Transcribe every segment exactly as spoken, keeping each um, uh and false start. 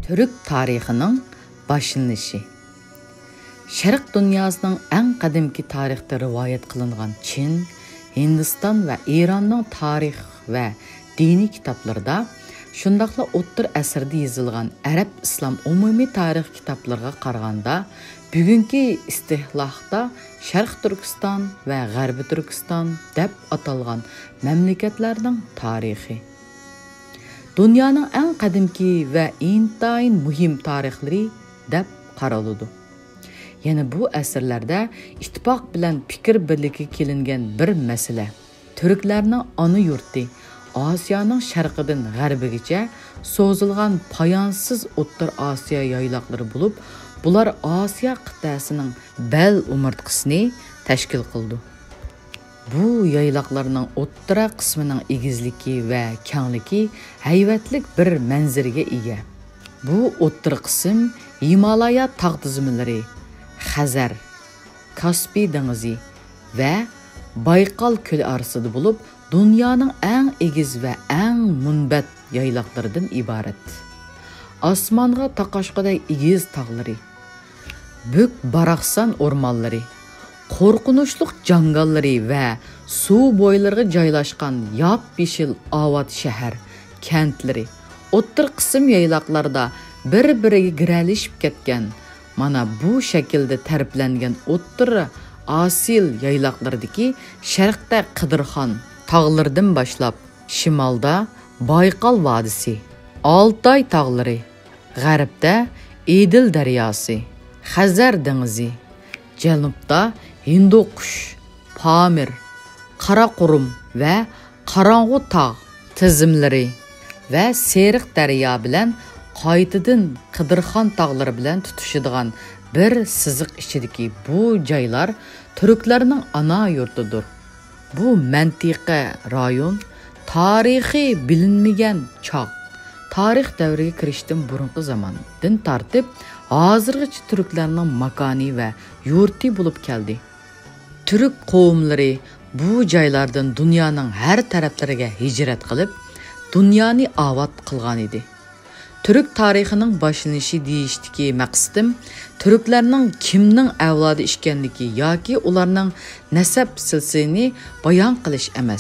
Türk tarixinin başlanışı. Şərq dünyasının ən qədimki tarixdə rivayet qılınğan Çin, Hindistan və İranның tarix və dini kitaplarında, şundaqla o'ttir əsrdə yazılğan Ərəb İslam ümumi tarix kitaplarına qaraganda, bugünkü istihlahda Şərq Türkistan və Qərbi Türkistan deb atalğan məmləkətlərinin tarixi. Dünyanın ən qədimki və intayin mühim tarixləri deb qaralıdı. Yəni bu əsrlərdə ittifaq bilən fikir birliyi kelingan bir məsələ. Türklərinin ana yurti Asiyanın şərqidən qərbigacha so'zilgan payansız o'ttir Asiya yaylaqları bo'lib, bular Asiya qit'əsinin bel umurtqisini təşkil qıldı. Bu yaylaqlarının o'ttira qismining egizligi və kengligi hayvatlik bir manzaraga ega. Bu o'ttir qism Himalaya tog' tizimlari, Xazar, Kaspiy dengizi və Bayqal ko'li orasida bo'lib, dunyoning eng egiz va eng munbat yaylaqlaridan iborat. Osmonga taqashqaday egiz tog'lari, buk baraqsan o'rmonlari, qo'rqinchli jangallari va suv bo'ylariga joylashgan yop-yeshilovat shahar, kentlari, o'ttir qism yaylaqlarda bir-biriga giralishib ketgan. Mana bu shaklda tariflangan o'ttir asil yaylaqlardagi sharqda Qidirxon tog'laridan boshlab, shimolda Bayqal vodisi, Altay tog'lari, g'arbda Edil daryosi, Xazar dengizi, janubda Hindukush, Pamir, Qaraqo'rim va Qorong'u tog' tizimlari va Seriq daryo bilan qaytadan Qidirxon tog'lari bilan tutishadigan bir siziq ichidagi bu joylar turklarning ana yurtidir. Bu mantiqa rayon tarixiy bilinmagan choq. Tarix davriga kirishdan burungi zamondan tortib hozirgacha turklarning makoni va yurti bo'lib keldi. Turk qavmlari bu joylardan dunyoning har taraflariga hijrat qilib, dunyoni obod qilgan edi. Türk tarixinin başlanışı deyishdiki maqsadim Türklərinin kimning avlodi ekanligi yoki ularning nasab silsilini bayon qilish emas.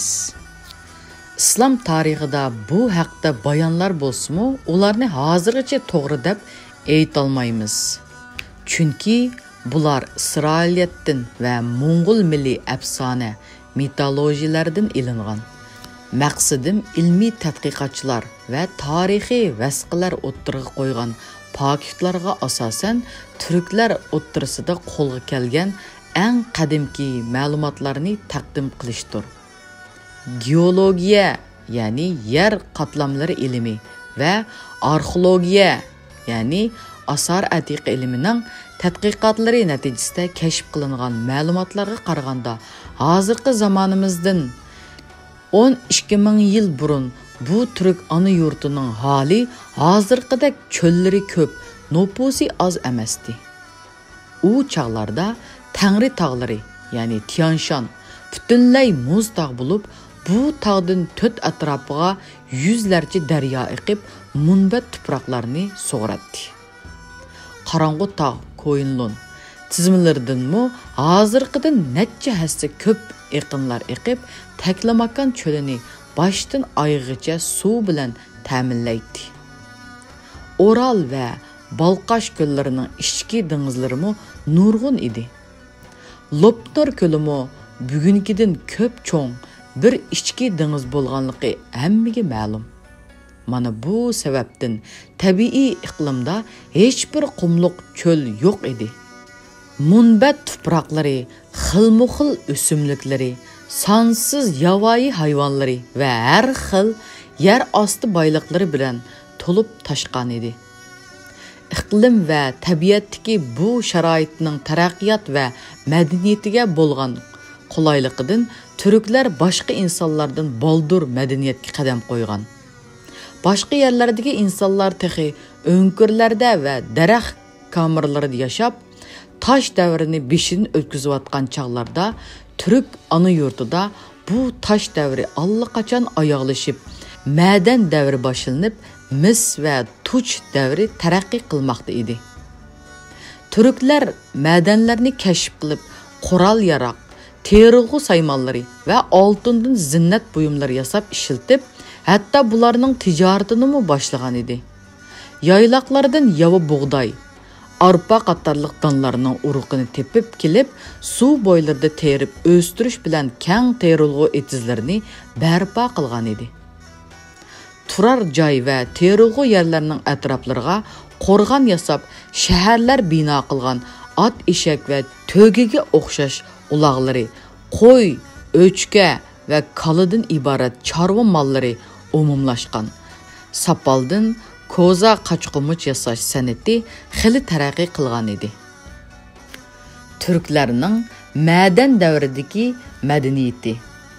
İslam tarixida bu haqda bayonlar bo'lsa-mu, ularni hozirgacha to'g'ri deb ayta olmaymiz. Chunki bular İsrailiyatdan va Mo'ng'ul milliy afsona mitologiyalardan ilingan. Maqsadim ilmiy tadqiqotchilar va tarixiy vasqalar o'ttirg'i qo'ygan faktlarga asosan turklar o'ttirisida qo'lga kelgan eng qadimki ma'lumotlarni taqdim qilishdir. Geologiya, ya'ni yer qatlamlari ilmi va arxeologiya, ya'ni asar atiq ilmining tadqiqotlari natijasida kashf qilingan ma'lumotlarga qaraganda hozirgi zamonimizdan o'n ikki ming yil burun bu Türk ana yurtining hali hozirgidek cho'llari ko'p, nupusi oz emasdi. U chaqlarda Tangri tog'lari, ya'ni Tianshan, butunlay muz tog' bo'lib, bu tog'dan to'rt atrofiga yuzlarcha daryo eqib, munbat tuproqlarni sug'ratdi. Qorong'u tog', Ko'yinlon tizimlaridanmi hozirgidan necha hassa ko'p eqinlar eqib, Taklamakan cho'lini boshdan oyog'igacha suv bilan ta'minlaydi. Oral va Balqash ko'llarining ichki dengizlarimi nurg'un edi. Loptor ko'limi bugungidan ko'p cho'ng bir ichki dengiz bo'lganligi hammaga ma'lum. Mana bu sababdan tabiiy iqlimda hech bir qumluq cho'l yo'q edi. Munbat tuproqlari, xilma-xil o'simliklari, sonsiz yovvoyi hayvonlari va har xil yer osti boyliqlari bilan to'lib toshgan edi. Iqlim va tabiatdagi bu sharoitning taraqqiyot va madaniyatiga bo'lgan qulayligidan turklar boshqa insonlardan boldur madaniyatga qadam qo'ygan. Boshqa yerlardagi insonlar texi o'nkirlarda va daraxt kamerlarida yashab, taş davrini beshin o'tkazayotgan chaqlarda Türk ana yurtida bu taş davri allaqachon oyoqlashib, madan davri boshlanib, mis va tuch davri taraqqiy qilmoqda edi. Turklar madanlarni kashf qilib, qurol yaroq, terilg'u saymonlari va oltindan zinnat buyumlari yasab ishiltib, hatto bularning tijoratini mu boshlagan edi. Yayloqlardan yava bug'doy, arpa qatorliq donlarning urug'ini tepib kelib, suv bo'ylarida terib o'stirish bilan keng terilg'u etizlarini barpo qilgan edi. Turar joy va terilg'u yerlarning atroflariga qo'rg'on yasab, shaharlar bino qilgan ot eshak va to'giga o'xshash uloqlari, qo'y, o'chka va kalidan iborat chorva mollari umumlashgan. Sapaldan koza qochqumuch yasash san'ati xili taraqqiy qilgan edi. Turklarning madan davridagi madaniyati.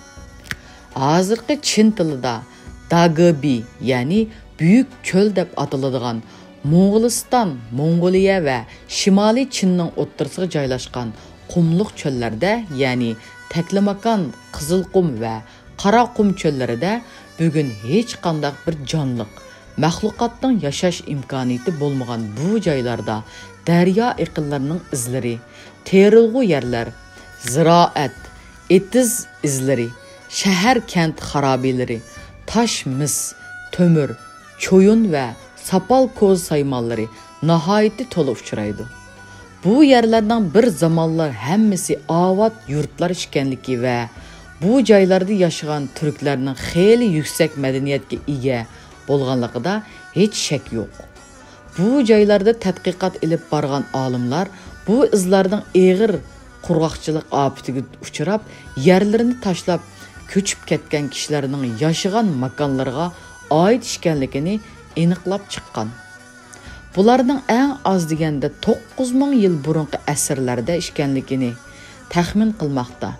Hozirgi Chin tilida Dagobi, ya'ni Buyuk cho'l deb ataladigan Mo'g'uliston, Mongoliya va Shimoliy Chinning o'rtasiga joylashgan qumliq cho'llarda, ya'ni Taklamakon, Qizilqum va Qaraqum cho'llarida bugun hech qanday bir jonliq maxluqotning yashash imkoniyati bo'lmagan bu joylarda daryo iqinlarining izlari, terilg'u yerlar, ziroat, etiz izlari, shahar kent xarobilari, tosh mis, to'mir, cho'yun va sapal ko'z saymonlari nihoyatda to'la uchraydi. Bu yerlarning bir zamonlar hammasiovat yurtlar ekanligi va bu joylarda yashagan turklarning xeyli yuksak madaniyatga ega bo'lganligida hech shak yo'q. Bu joylarda tadqiqot ilib borgan olimlar bu izlarning eg'ir qurg'oqchilik ofatiga uchrab, yerlarini tashlab ko'chib ketgan kishilarning yashagan makonlarga oid ekanligini aniqlab chiqqan. Bularning eng oz deganda to'qqiz ming yil burungi asrlarda ekanligini taxmin qilmoqda.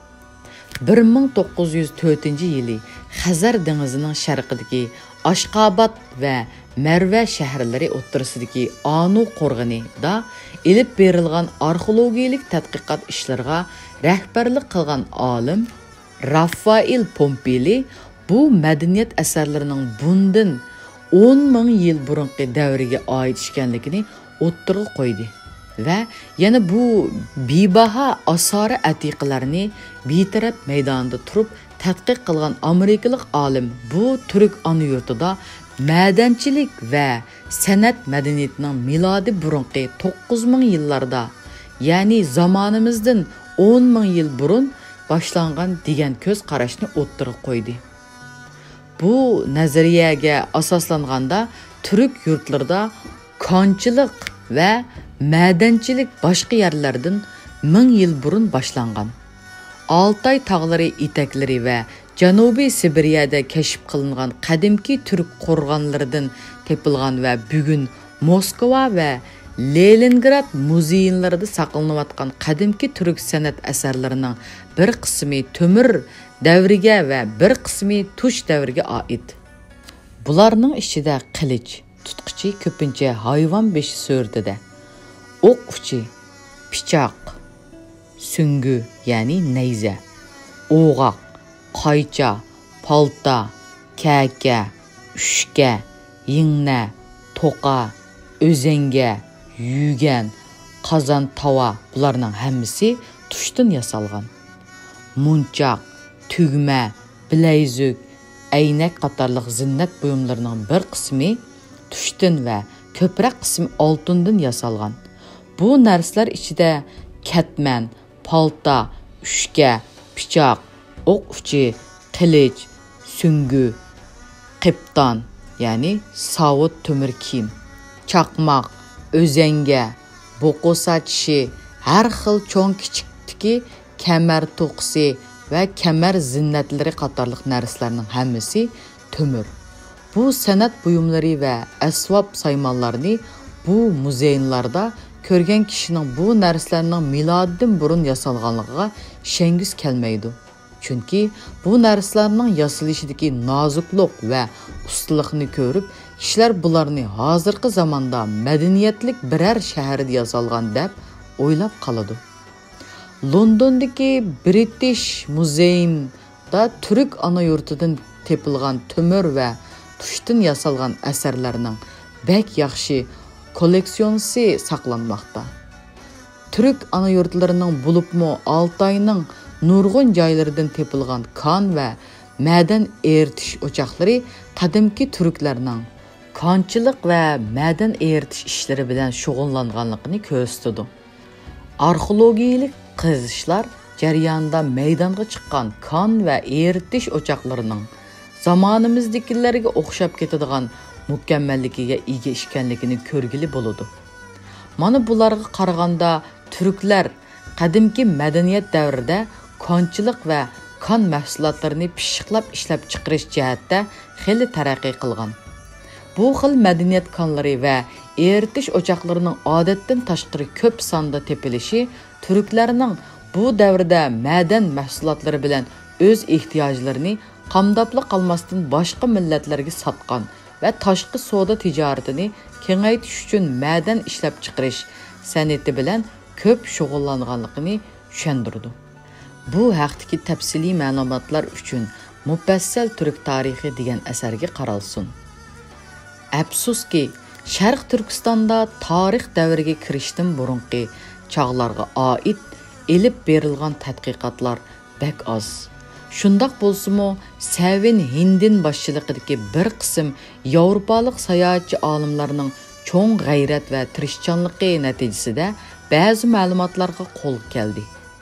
bir ming to'qqiz yuz to'rtinchi yili Xazar dengizining sharqidagi Ashqobod va Marva shaharlari o'rtasidagi Anu qo'rg'onida ilib berilgan arxeologik tadqiqot ishlariga rahbarlik qilgan olim Rafael Pompili bu madaniyat asarlarining bundan o'n ming yil burungi davriga oid ekanligini o'ttirg'a qo'ydi va yana bu bebaho asori atiqalarni betaraf maydonda turib tadqiq qilgan amerikalik olim bu turk ona yurtida madanchilik va san'at madaniyatining milodi burungi to'qqiz ming yillarda, ya'ni zamonimizdan o'n ming yil burun boshlangan degan ko'z qarashni o'ttirib qo'ydi. Bu nazariyaga asoslanganda turk yurtlarida konchilik va madanchilik boshqa yerlardan ming yil burun boshlangan. Altay tog'lari etaklari va Janubiy Sibiriyada kashf qilingan qadimki turk qo'rg'onlaridan tepilgan va bugun Moskva va Leningrad muzeylarida saqlanayotgan qadimki turk san'at asarlarining bir qismi to'mir davriga va bir qismi tush davriga oid. Bularning ichida qilich, tutqichi ko'pincha hayvon beshi suratida, o'q uchi, pichoq, sungi, ya'ni nayza, o'g'oq, qaycha, palta, kaka, ushka, yingna, toqa, o'zanga, yugan, qozon, tava bularning hammasi tushdan yasalgan. Munchoq, tugma, bilayzuk, aynak qatorliq zinnat buyumlarining bir qismi tushdan va ko'proq qismi oltindan yasalgan. Bu narsalar ichida katman, palta, ushka, pichoq, o'q uchi, qilich, sungi, qipton, ya'ni sovut to'mir kiyim, chaqmoq, o'zanga, bo'qo sachishi, har xil cho'ng kichiktiki kamar to'qisi va kamar zinnatlari qatorliq narsalarning hammasi to'mir. Bu san'at buyumlari va asbob saymonlarni bu muzeylarda ko'rgan kishining bu narsalarning milodidan burun yasalganligiga ishongiz kelmaydi. Chunki bu narsalarning yasalishidagi nozuklik va ustalikni ko'rib, kishilar bularni hozirgi zamonda madaniyatlik biror shaharda yasalgan deb o'ylab qoladi. Londondagi British Museumda turk ana yurtidan tepilgan to'mir va tushdan yasalgan asarlarning bek yaxshi kolleksionisi saqlanmoqda. Türk ana yurtlarining bo'libmi Altayning nurg'un joylaridan tepilgan kon va madan eritish o'choqlari qadimki turklarning konchilik va madan eritish ishlari bilan shug'ullanganligini ko'rsatadi. Arxeologik qazishlar jarayonida maydonga chiqqan kon va eritish o'choqlarining zamonimizdagilarga o'xshab ketadigan mukammalligiga ega ekanligini ko'rgili bo'ladi. Mana bularga qaraganda Türkler qadimki madaniyat davrida konchilik va kon mahsulotlarini pishiqlab ishlab chiqarish jihatda xeli taraqqiy qilgan. Bu xil madaniyat konlari va eritish o'choqlarining odatdan tashqari ko'p sonda tepilishi Türklarning bu davrda madan mahsulotlari bilan o'z ehtiyojlarini qamdabli qolmasdan boshqa millatlarga sotgan va tashqi savdo tijoratini kengaytirish uchun madan ishlab chiqarish san'ati bilan ko'p shug'ullanganligini tushundirdi. Bu haqdagi tafsiliy ma'lumotlar uchun Mufassal Turk tarixi degan asarga qaralsin. Afsuski, Sharq Turkistonda tarix davriga kirishdan burungi chog'larga oid elib berilgan tadqiqotlar bek oz. Shundoq bo'lsa-mu, Savin Hindin boshchiligidagi bir qism Yevropalik sayohatchi olimlarning cho'ng g'ayrat va tirishchanligi natijasida ba'zi ma'lumotlarga qo'l keldi.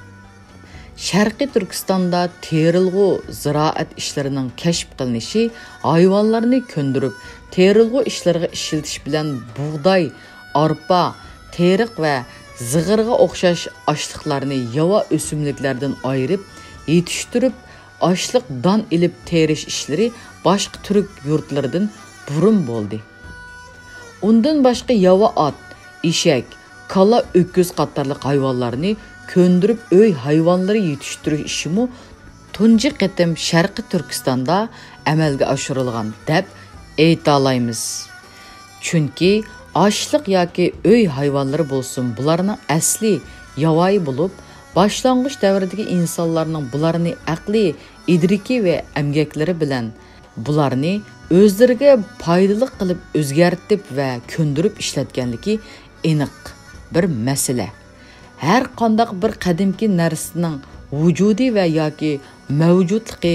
Sharqiy Turkistonda terilg'u ziroat ishlarining kashf qilinishi hayvonlarni ko'ndirib, terilg'u ishlariga ishiltish bilan bug'doy, arpa, teriq va zig'irga o'xshash ashliqlarni yova o'simliklardan ayirib, yetishtirib, ashliq don ilib terish ishlari boshqa turk yurtlaridan burun bo'ldi. Undan boshqa yova at, eshak, kala, öküz qatorliq hayvonlarni ko'ndirib uy hayvonlari yetishtirish ishimi tunji qatim Sharqiy Turkistonda amalga oshirilgan deb ayta olamiz. Chunki ashliq yoki uy hayvonlari bo'lsin, bularning asli yovoi bo'lib, boshlang'ich davrdagi insonlarning bularni aqli, idriki va amgaklari bilan bularni o'zlariga foydali qilib o'zgartib va ko'ndirib ishlatganligi aniq bir masala. Har qanday bir qadimki narsaning vujudi va yoki mavjudligi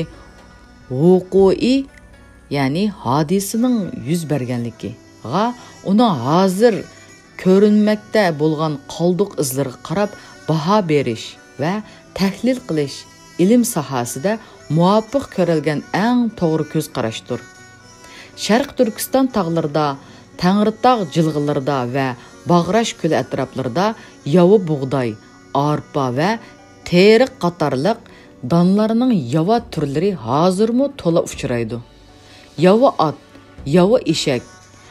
vuqui, ya'ni hodisining yuz berganligi va uni hozir ko'rinmoqda bo'lgan qoldiq izlariga qarab baho berish va tahlil qilish ilm sohasida muvofiq ko'rilgan eng to'g'ri ko'z qarashdir. Sharq Turkiston tog'larida, Tangritog' jilg'alarida va Bag'rash ko'li atroflarida yova bug'doy, arpa va teriq qatorliq donlarning yova turlari hozirmi to'la uchraydi. Yova at, yova eshak,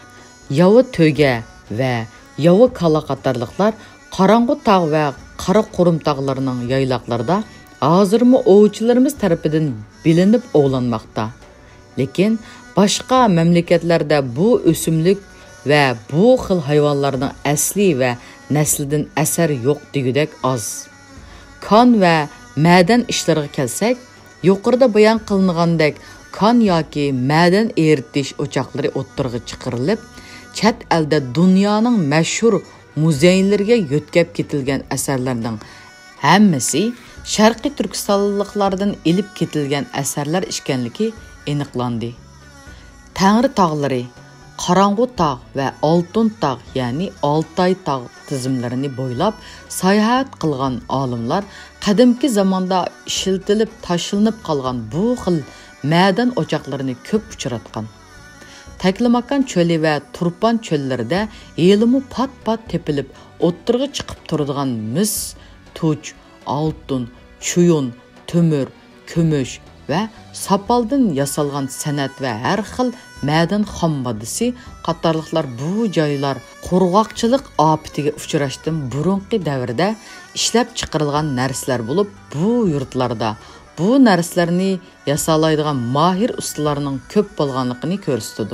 yova to'ga va yova kala qatorliqlar Qorong'u tog' va Qora Qurum tog'larining yayloqlarida hozirmi ovchilarimiz tarafidan bilinib ovlanmoqda. Lekin boshqa mamlakatlarda bu o'simlik va bu xil hayvonlarning asli va naslidan asar yo'q degudek oz. Kon va madan ishlariga kelsak, yuqorida bayon qilingandek kon yoki madan eritish o'choqlari o'ttirg'i chiqarilib, chet elda dunyoning mashhur muzeylarga yo'tkab ketilgan asarlarning hammasi Sharqiy Turkistonliklardan ilib ketilgan asarlar ekanligi aniqlandi. Tangri tog'lari, Qorong'u tog' va Oltin tog', ya'ni Altay tog' tizimlarini bo'ylab sayohat qilgan olimlar qadimki zamonda ishiltilib, tashilinib qolgan bu xil madan o'choqlarini ko'p uchratgan. Taklimakan cho'li va Turpan cho'llarida elimi pat-pat tepilib, o'ttirg'i chiqib turadigan mis, tuch, oltin, chuyun, temir, kumush va sapaldan yasalgan san'at va har xil madan xom moddasi qatorliqlar bu joylar qurg'oqchilik ofatiga uchrashdan burungi davrda ishlab chiqarilgan narsalar bo'lib, bu yurtlarda bu narsalarni yasalaydigan mahir ustalarning ko'p bo'lganligini ko'rsatadi.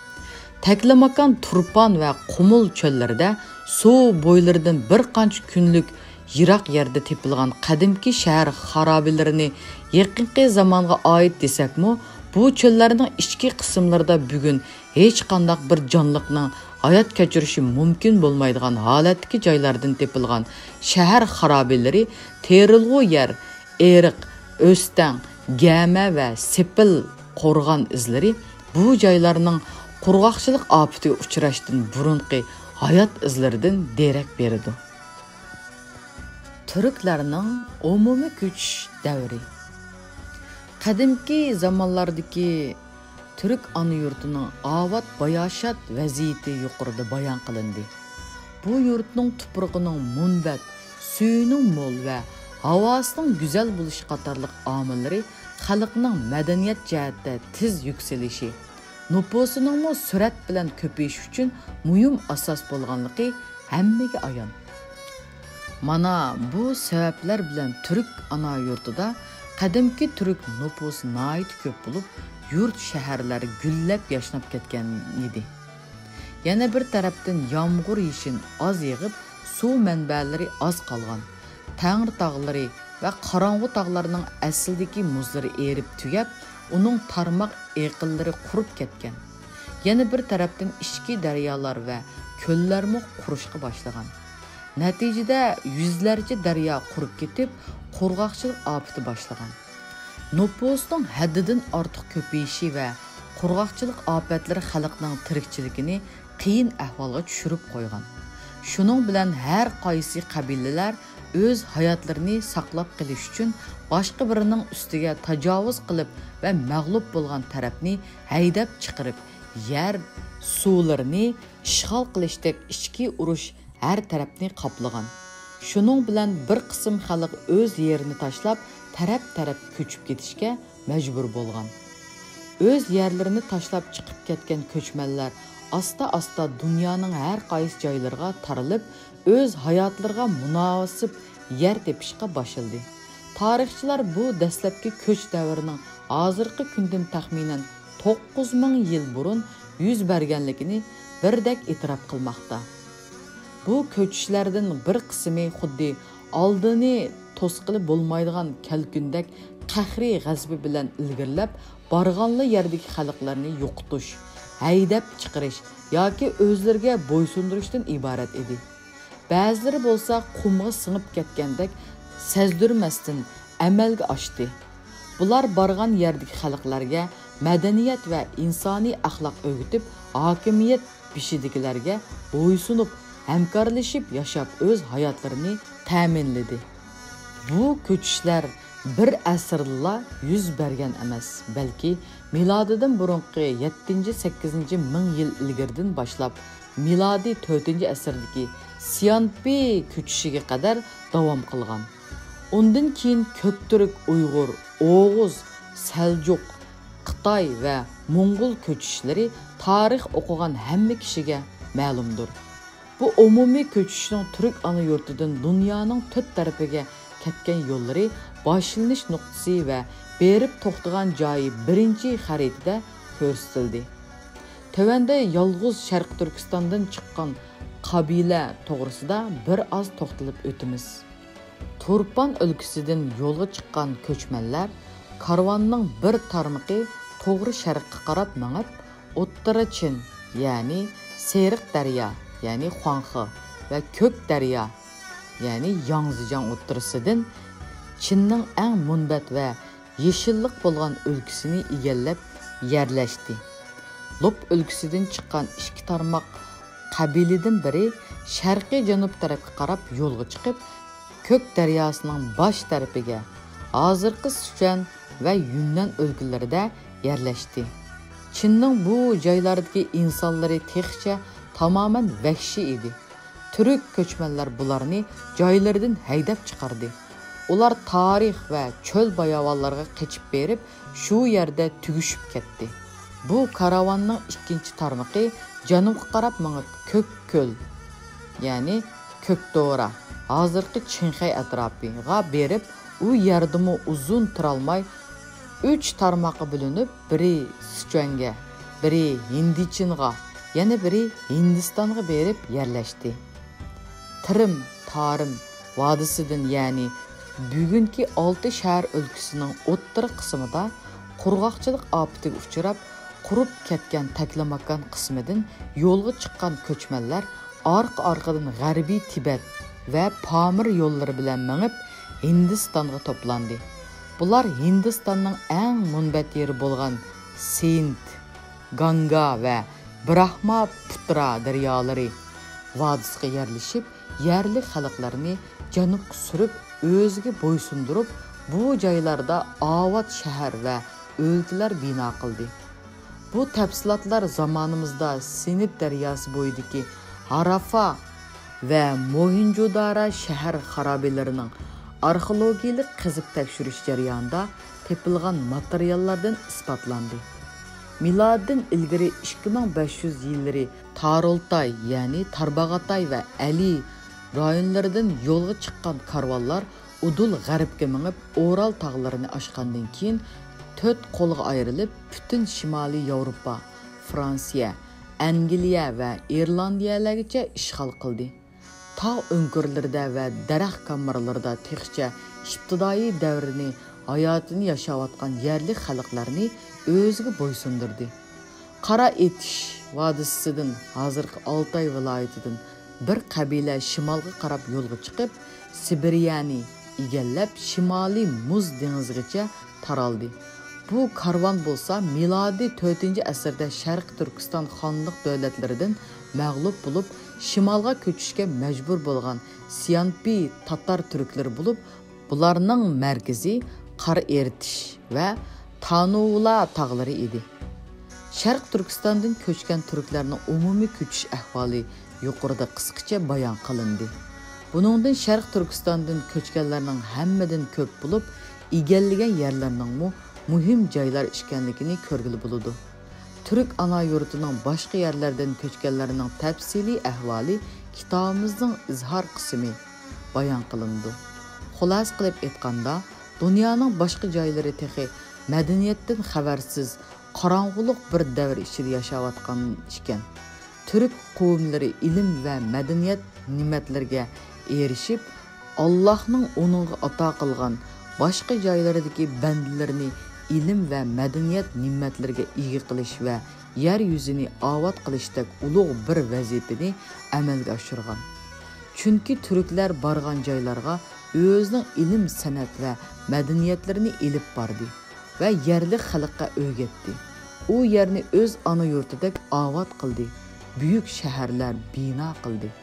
Taklimakan Turpan va Qumul cho'llarida suv bo'ylaridan bir qancha kunlik yiroq yerda tepilgan qadimki shahar xarobilarini yaqinqi zamonga oid desakmi, Bu çöllərinin içki qismlarida bugun hech qandaq bir jonliqning hayot kechirishi mumkin bo'lmaydigan holatdagi joylardan tepilgan shahar xarobalari, terilg'u yer, eriq, o'stan, gama va sepil qo'rg'on izlari bu joylarning qurg'oqchilik ofatiga uchrashdan burunqi hayot izlaridan derak beradi. Turklarning umumiy ko'chish davri. Qadimki zamonlardagi Türk ana yurtiningovat bayashat vaziyati yuqorida bayon qilindi. Bu yurtning tuprog'ining munbat, suyining mo'l va havosining go'zal bo'lishi qatorliq omillari xalqning madaniyat jihatda tez yuksalishi, nufusining surat bilan ko'payishi uchun muhim asos bo'lganligi hammaga ayon. Mana bu sabablar bilan Türk ana yurtida qadimki Türk nufusi nihoyat ko'p bo'lib, yurt shaharlari gullab yashnab ketgan edi. Yana bir tarafdan yomg'ir yishin oz yig'ib, suv manbalari oz qolgan. Tangri tog'lari va qorong'u tog'larning asldagi muzlari erib tugab, uning tarmoq eqillari qurib ketgan. Yana bir tarafdan ichki daryolar va ko'llarmi qurishga boshlagan. Natijada yuzlarcha daryo qurib ketib, qurg'oqchilik ofati boshlagan. Nüfusning haddidan ortiq ko'payishi va qurg'oqchilik ofatlari xalqning tirikchiligini qiyin ahvolga tushirib qo'ygan. Shuning bilan har qaysi qabilalar o'z hayotlarini saqlab qolish uchun boshqa birining ustiga tajovuz qilib va mag'lub bo'lgan tarafni haydab chiqarib, yer suvlarini ishg'ol qilishdek ichki urush har tarafni qoplagan. Shuning bilan bir qism xalq o'z yerini tashlab taraf-taraf ko'chib ketishga majbur bo'lgan. O'z yerlarini tashlab chiqib ketgan ko'chmanlar asta-asta dunyoning har qaysi joylariga tarilib, o'z hayotlariga munosib yer tepishga boshladi. Tarixchilar bu dastlabki ko'ch davrining hozirgi kundan taxminan to'qqiz ming yil burun yuz berganligini birdek e'tirof qilmoqda. Bu ko'chishlardan bir qismi xuddi oldini to'sqili bo'lmaydigan kalkundek qahri g'azbi bilan ilgirlab borganli yerdagi xalqlarni yo'qotish, haydab chiqarish yoki o'zlariga bo'ysundirishdan iborat edi. Ba'zilari bo'lsa qumga singib ketgandek sezdirmasdan amalga oshdi. Bular borgan yerdagi xalqlarga madaniyat va insoniy axloq o'rgatib, hokimiyat bishidigilarga bo'ysunib, hamkorlashib yashab o'z hayotlarini ta'minladi. Bu ko'chishlar bir asrla yuz bergan emas, balki milodidan burunqi yettinchi sakkizinchi ming yil ilgaridan boshlab milodiy to'rtinchi asrdagi Siyanpi ko'chishiga qadar davom qilgan. Undan keyin Ko'kturk, Uyg'ur, O'g'iz, Seljuk, Xitoy va Mo'ng'ul ko'chishlari tarix o'qigan hamma kishiga ma'lumdir. Bu umumiy ko'chishning Türk ana yurtidan dunyoning to'rt tarafiga ketgan yo'llari, boshlanish nuqtasi va berib to'xtagan joyi birinchi xaritada ko'rsatildi. Tövəndə yalğız Şərq Türkistondan chiqqan qabila to'g'risida bir oz to'xtalib o'tamiz. Turpan o'lkasidan yo'lga chiqqan ko'chmanlar karvonning bir tarmoqi to'g'ri sharqqa qarab mangib, O'ttira Chin, ya'ni Seriq daryo, ya'ni Xuanxi va Ko'k daryo, ya'ni Yangzijan o'ttirisidan Chinning eng munbat va yeshillik bo'lgan o'lkasini egallab yerlashdi. Lop o'lkasidan chiqqan ikki tarmoq qabiladan biri sharqiy janub tarafga qarab yo'lga chiqib, Ko'k daryosining bosh tarafiga, hozirgi Sichuan va Yunnan o'lkalarida yerlashdi. Chinning bu joylardagi insonlari texcha tamoman vahshiy edi. Türk ko'chmanlar bularni joylaridan haydab chiqardi. Ular tarix va cho'l bayovonlarga qechib berib, shu yerda tugishib ketdi. Bu karavonning ikkinchi tarmoqi janubga qarab mangib Ko'k ko'l, ya'ni Ko'kdo'ra, hozirgi Chinxay atrofiga berib, u yerdimi uzun turolmay uch tarmoqqa bo'linib, biri Sichuanga, biri Hindichinga, yana biri Hindistonga berib yerlashdi. Tirim, Tarim vodisidan, ya'ni bugungi olti shahar o'lkasining o'ttir qismida qurg'oqchilik ofatiga uchrab, qurib ketgan taklamakan qismidan yo'lga chiqqan ko'chmanlar orqa-orqadan g'arbiy Tibet va Pamir yo'llari bilan mengib Hindistonga to'plandi. Bular Hindistonning eng munbat yeri bo'lgan Sind, Ganga va Brahmaputra daryolari vodisiga yerlashib, yerli xalqlarni janubga surib, o'ziga bo'ysundirib, bu joylardaovat shahar va o'lkalar bino qildi. Bu tafsilotlar zamonimizda Sind daryosi bo'yidagi Harafa va Mohenjo-daro shahar xarobalarining arxeologik qizib tekshirish jarayonida tepilgan materiallardan isbotlandi. Miladdan ilgari ikki ming besh yuz yillari Taroltay, ya'ni Tarbag'atay va Ali rayonlaridan yo'lga chiqqan karvonlar Udul g'arbga minib, Oral tog'larini oshgandan keyin to'rt qo'lga ayrilib, butun Shimoliy Yevropa, Fransiya, Angliya va Irlandiyalargacha ishg'ol qildi. Tog' o'ngkurlarida va daraxt kamarlarida texcha ibtidoiy davrini hayotini yashayotgan yerli xalqlarni o'ziga bo'ysundirdi. Qora etish vodisidan hozirgi Oltay viloyatidan bir qabila shimolga qarab yo'lga chiqib, Sibiriyani egallab Shimoliy Muz dengizigacha taraldi. Bu karvon bo'lsa milodiy to'rtinchi asrda Sharq Turkiston xonlik davlatlaridan mag'lub bo'lib, shimolga ko'chishga majbur bo'lgan Siyanpi tatar turklar bo'lib, bularning markazi Qora Ertish va Tanula tog'lari edi. Sharq Turkistondan ko'chgan turklarning umumiy ko'chish ahvoli yuqorida qisqacha bayon qilindi. Buningdan Sharq Turkistondan ko'chganlarning hammadan ko'p bo'lib, egallagan yerlarning muhim joylar ekanligini ko'rgili bo'ladi. Turk ana yurtining boshqa yerlardan ko'chganlarning tafsiliy ahvoli kitobimizning izhor qismi bayon qilindi. Xulos qilib aytganda, dunyoning boshqa joylari texi madaniyatdan xabarsiz qorong'ulik bir davr ichida yashayotgan ekan. Turk qavmlari ilm va madaniyat ne'matlariga erishib, Allohning uningga ato qilgan boshqa joylardagi bandalarni ilm va madaniyat ne'matlariga ega qilish va yer yuzini obod qilishdek ulug' bir vazifani amalga oshirgan. Chunki turklar borgan joylarga o'zining ilm, san'at va madaniyatlarini elib bordi va yerli xalqqa o'rgatdi. U yerni o'z ona yurtidek obod qildi, buyuk shaharlar bino qildi.